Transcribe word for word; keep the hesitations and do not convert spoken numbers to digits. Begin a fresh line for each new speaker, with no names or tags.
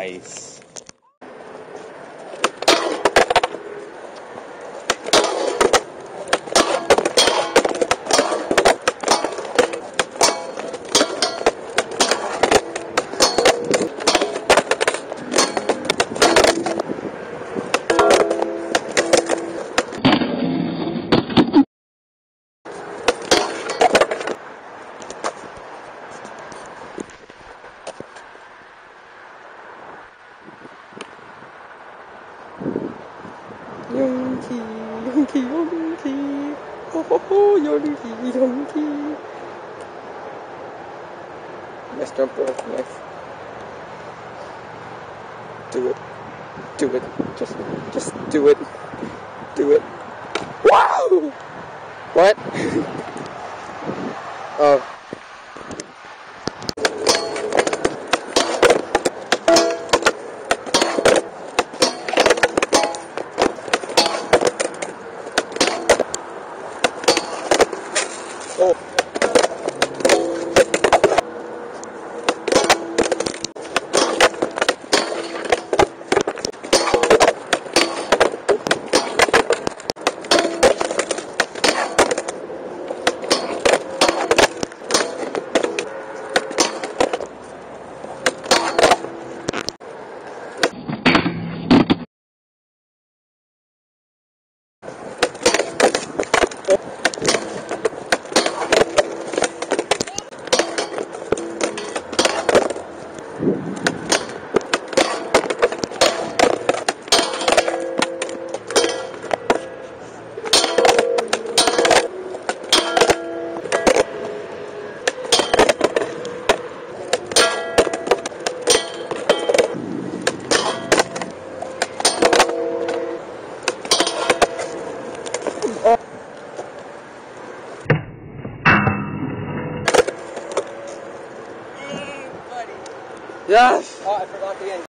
Nice.
Yonky, yonky, yonky. Ho ho ho, yonky, yonky. Nice jumper, nice. Do it. Do it. Just, just do it. Do it. Wow! What? Oh. Oh. Yes!
Oh, I forgot the end.